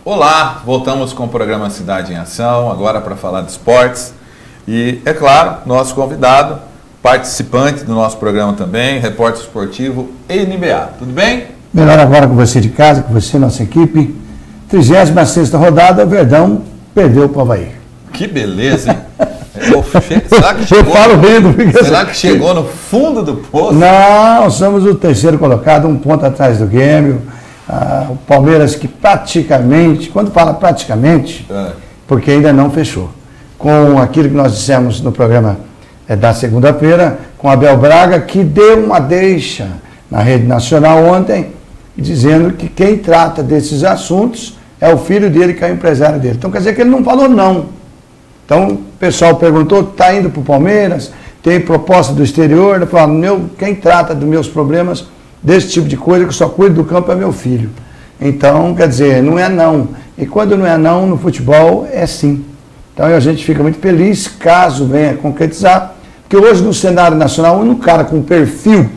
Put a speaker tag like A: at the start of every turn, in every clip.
A: Olá, voltamos com o programa Cidade em Ação, agora para falar de esportes. E, é claro, nosso convidado, participante do nosso programa também, repórter esportivo NBA. Tudo bem?
B: Melhor agora com você de casa, com você, nossa equipe. 36ª rodada, o Verdão perdeu para o Avaí.
A: Que beleza, hein? Será que chegou,
B: eu falo vendo.
A: Será que chegou no fundo do poço?
B: Não, somos o terceiro colocado, um ponto atrás do Grêmio. O Palmeiras que praticamente, quando fala praticamente, porque ainda não fechou. Com aquilo que nós dissemos no programa da segunda-feira, com Abel Braga, que deu uma deixa na rede nacional ontem, dizendo que quem trata desses assuntos é o filho dele, que é o empresário dele. Então quer dizer que ele não falou não. Então o pessoal perguntou, está indo para o Palmeiras, tem proposta do exterior, ele falou, quem trata dos meus problemas, desse tipo de coisa, que só cuida do campo é meu filho. Então, quer dizer, não é não. E quando não é não, no futebol, é sim. Então a gente fica muito feliz, caso venha concretizar, porque hoje no cenário nacional, um cara com perfil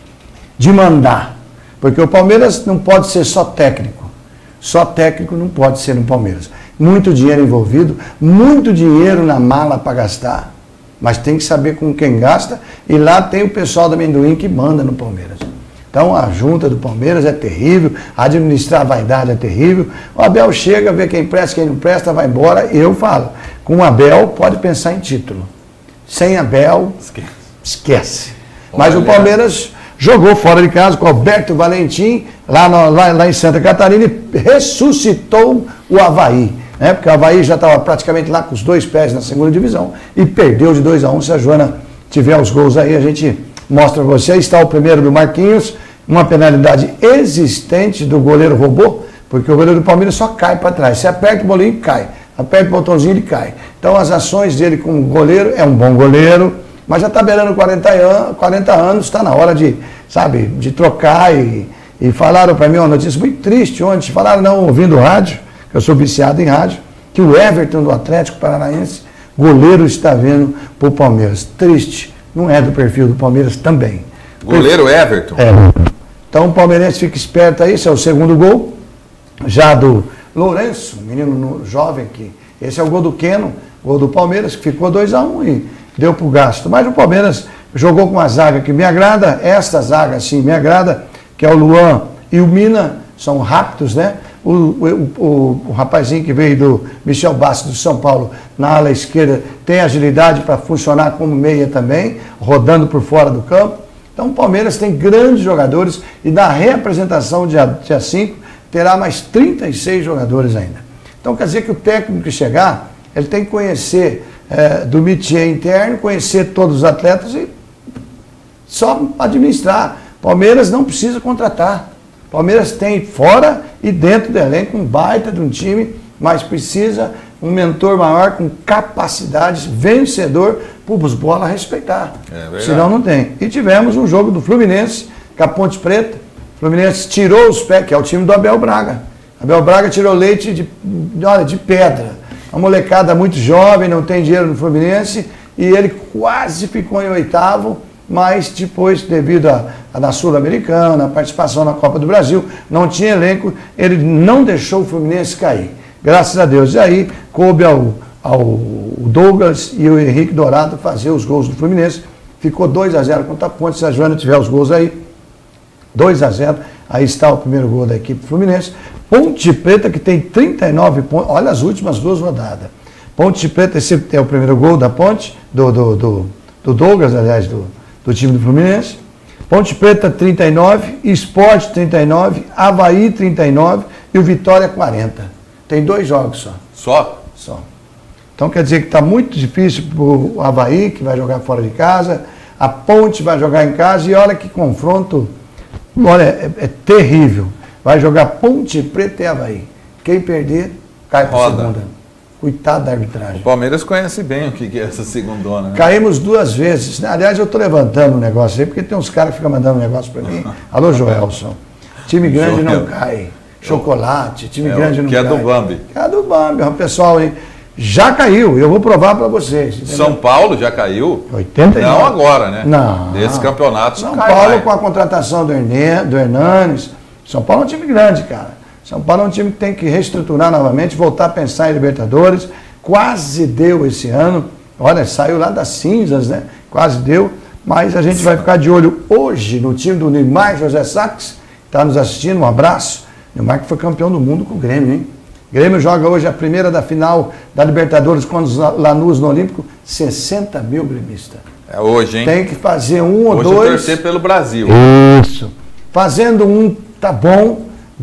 B: de mandar, porque o Palmeiras não pode ser só técnico. Só técnico não pode ser no Palmeiras. Muito dinheiro envolvido, muito dinheiro na mala para gastar, mas tem que saber com quem gasta, e lá tem o pessoal do amendoim que manda no Palmeiras. Então a junta do Palmeiras é terrível, administrar a vaidade é terrível. O Abel chega, vê quem presta, quem não presta, vai embora. Eu falo, com o Abel pode pensar em título. Sem Abel, esquece. Mas o Palmeiras jogou fora de casa com o Alberto Valentim, lá em Santa Catarina, e ressuscitou o Avaí. Né? Porque o Avaí já estava praticamente lá com os dois pés na segunda divisão e perdeu de 2-1. Se a Joana tiver os gols aí, a gente mostra para você. Está o primeiro do Marquinhos, uma penalidade existente do goleiro robô, porque o goleiro do Palmeiras só cai para trás. Você aperta o bolinho, cai. Aperta o botãozinho, ele cai. Então as ações dele como goleiro, é um bom goleiro, mas já está beirando 40 anos, está na hora de, sabe, de trocar. E falaram para mim uma notícia muito triste ontem, falaram não, ouvindo rádio, que eu sou viciado em rádio, que o Everton do Atlético Paranaense, goleiro, está vendo para o Palmeiras. Triste. Não é do perfil do Palmeiras também.
A: Goleiro Everton?
B: É. Então o palmeirense fica esperto aí, esse é o segundo gol, já do Lourenço, menino jovem, que esse é o gol do Keno, gol do Palmeiras, que ficou 2-1 e deu para o gasto. Mas o Palmeiras jogou com uma zaga que me agrada, esta zaga sim me agrada, que é o Luan e o Mina, são rápidos, né? O rapazinho que veio do Michel Bastos do São Paulo na ala esquerda tem agilidade para funcionar como meia também, rodando por fora do campo. Então o Palmeiras tem grandes jogadores e na reapresentação dia 5 terá mais 36 jogadores ainda. Então quer dizer que o técnico que chegar, ele tem que conhecer do métier interno, conhecer todos os atletas e só administrar. Palmeiras não precisa contratar. Palmeiras tem fora e dentro do elenco um baita de um time, mas precisa um mentor maior com capacidades, vencedor, para os bola respeitar. Senão não tem. E tivemos um jogo do Fluminense, com a Ponte Preta. O Fluminense tirou os pés, que é o time do Abel Braga. Abel Braga tirou leite de pedra. Uma molecada muito jovem, não tem dinheiro no Fluminense, e ele quase ficou em oitavo, mas depois, devido na Sul-Americana, a participação na Copa do Brasil, não tinha elenco, ele não deixou o Fluminense cair. Graças a Deus. E aí, coube ao Douglas e o Henrique Dourado fazer os gols do Fluminense. Ficou 2-0 contra a Ponte. Se a Joana tiver os gols aí, 2-0. Aí está o primeiro gol da equipe Fluminense. Ponte Preta, que tem 39 pontos. Olha as últimas duas rodadas. Ponte Preta, esse é o primeiro gol da Ponte, do Douglas, aliás, do time do Fluminense. Ponte Preta 39, Sport 39, Avaí 39 e o Vitória 40. Tem 2 jogos só.
A: Só?
B: Só. Então quer dizer que está muito difícil para o Avaí, que vai jogar fora de casa, a Ponte vai jogar em casa e olha que confronto, olha, é terrível. Vai jogar Ponte Preta e Avaí. Quem perder, cai para a segunda. Coitado da arbitragem.
A: O Palmeiras conhece bem o que é essa segundona, né?
B: Caímos 2 vezes. Aliás, eu estou levantando um negócio aí, porque tem uns caras que ficam mandando um negócio para mim. Alô, Joelson. Time grande não cai. Chocolate, time grande não cai.
A: Que é do Bambi.
B: Que é do Bambi. O pessoal aí já caiu. Eu vou provar para vocês. Entendeu?
A: São Paulo já caiu?
B: 89.
A: Não agora, né?
B: Não.
A: Desse campeonato
B: São Paulo, com a contratação do Hernanes. São Paulo é um time grande, cara. São Paulo é um time que tem que reestruturar novamente, voltar a pensar em Libertadores. Quase deu esse ano. Olha, saiu lá das cinzas, né? Quase deu. Mas a gente vai ficar de olho hoje no time do Neymar José Sacks, que está nos assistindo. Um abraço. Neymar que foi campeão do mundo com o Grêmio, hein? O Grêmio joga hoje a primeira da final da Libertadores contra os Lanús no Olímpico. 60 mil gremistas.
A: É hoje, hein?
B: Tem que fazer um ou
A: hoje
B: dois.
A: Torcer pelo Brasil.
B: Isso. Fazendo um, tá bom.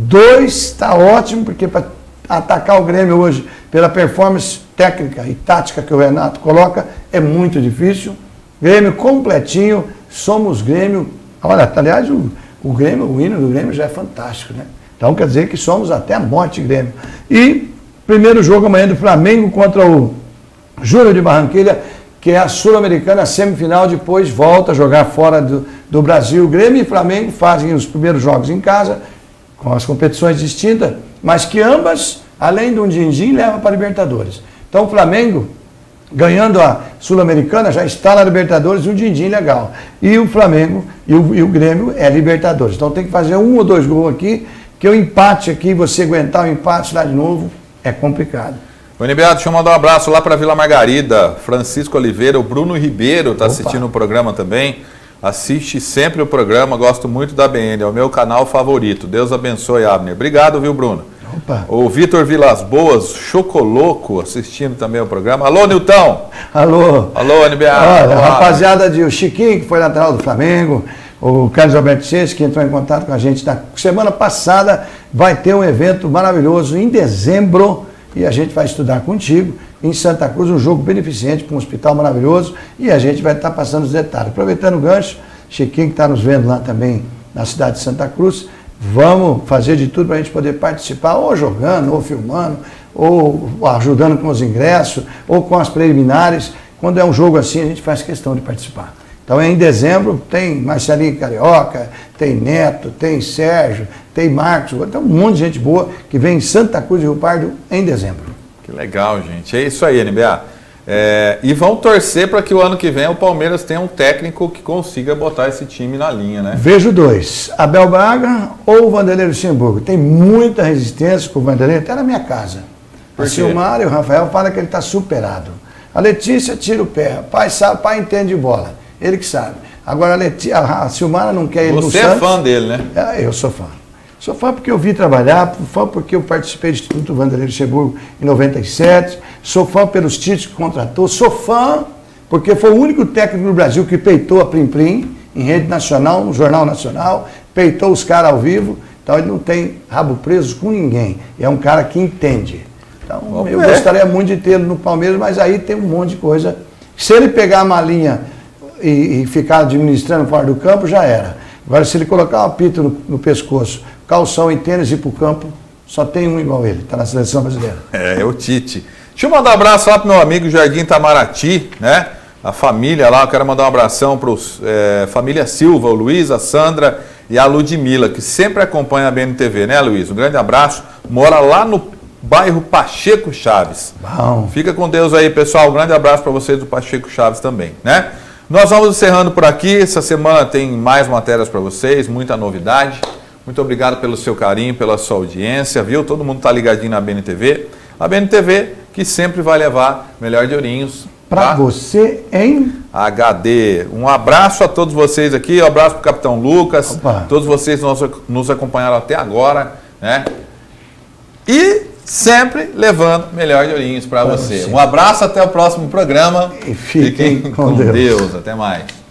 B: 2, tá ótimo, porque para atacar o Grêmio hoje, pela performance técnica e tática que o Renato coloca, é muito difícil. Grêmio completinho, somos Grêmio. Olha, aliás, o Grêmio, o hino do Grêmio já é fantástico, né? Então quer dizer que somos até a morte Grêmio. E primeiro jogo amanhã do Flamengo contra o Júnior de Barranquilla, que é a Sul-Americana semifinal, depois volta a jogar fora do Brasil. Grêmio e Flamengo fazem os primeiros jogos em casa, com as competições distintas, mas que ambas, além de um din-din, levam para a Libertadores. Então o Flamengo, ganhando a Sul-Americana, já está na Libertadores, um din-din legal. E o Flamengo e o Grêmio é Libertadores. Então tem que fazer 1 ou 2 gols aqui, que o empate aqui, você aguentar o empate lá de novo, é complicado.
A: O NBA, deixa eu mandar um abraço lá para Vila Margarida, Francisco Oliveira, o Bruno Ribeiro está assistindo o programa também. Assiste sempre o programa, gosto muito da BN, é o meu canal favorito. Deus abençoe, Abner. Obrigado, viu, Bruno?
B: Opa.
A: O Vitor Vilas Boas, Chocoloco, assistindo também o programa. Alô, Nilton!
B: Alô!
A: Alô, NBA!
B: Olha, a rapaziada de o Chiquinho, que foi lateral do Flamengo, o Carlos Alberto Chess, que entrou em contato com a gente na semana passada, vai ter um evento maravilhoso em dezembro, e a gente vai estudar contigo em Santa Cruz, um jogo beneficente para um hospital maravilhoso, e a gente vai estar passando os detalhes. Aproveitando o gancho, Chiquinho que está nos vendo lá também na cidade de Santa Cruz, vamos fazer de tudo para a gente poder participar, ou jogando, ou filmando, ou ajudando com os ingressos, ou com as preliminares. Quando é um jogo assim, a gente faz questão de participar. Então, em dezembro, tem Marcelinho Carioca, tem Neto, tem Sérgio, tem Marcos, tem um monte de gente boa que vem em Santa Cruz de Rio Pardo em dezembro.
A: Que legal, gente. É isso aí, NBA. E vão torcer para que o ano que vem o Palmeiras tenha um técnico que consiga botar esse time na linha, né?
B: Vejo 2, Abel Braga ou o Vanderlei Luxemburgo. Tem muita resistência com o Vanderlei, até na minha casa. O Silmar e o Rafael falam que ele está superado. A Letícia tira o pé. Pai sabe, pai entende de bola. Ele que sabe. Agora a Silmara não quer ele no Santos.
A: Você é fã dele, né?
B: Eu sou fã. Sou fã porque eu vi trabalhar, fã porque eu participei do Instituto Vanderlei Luxemburgo em 97, sou fã pelos títulos que contratou, sou fã porque foi o único técnico no Brasil que peitou a Plim Plim em rede nacional, no Jornal Nacional, peitou os caras ao vivo, então ele não tem rabo preso com ninguém, é um cara que entende. Então eu gostaria muito de tê-lo no Palmeiras, mas aí tem um monte de coisa. Se ele pegar a malinha e ficar administrando fora do campo, já era. Agora, se ele colocar um apito no pescoço, calção e tênis e ir para o campo, só tem um igual ele, está na seleção brasileira.
A: É o Tite. Deixa eu mandar um abraço lá para o meu amigo Jardim Itamaraty, né? A família lá, eu quero mandar um abração para a família Silva, o Luiz, a Sandra e a Ludmila, que sempre acompanha a BNTV, né, Luiz? Um grande abraço. Mora lá no bairro Pacheco Chaves.
B: Bom.
A: Fica com Deus aí, pessoal. Um grande abraço para vocês do Pacheco Chaves também, né? Nós vamos encerrando por aqui. Essa semana tem mais matérias para vocês, muita novidade. Muito obrigado pelo seu carinho, pela sua audiência, viu? Todo mundo está ligadinho na BNTV. A BNTV que sempre vai levar melhor de Ourinhos
B: para você em
A: HD. Um abraço a todos vocês aqui, um abraço para o Capitão Lucas, todos vocês nos acompanharam até agora, né? E sempre levando melhor de Ourinhos para você. Um abraço, até o próximo programa.
B: E fiquem com Deus.
A: Até mais.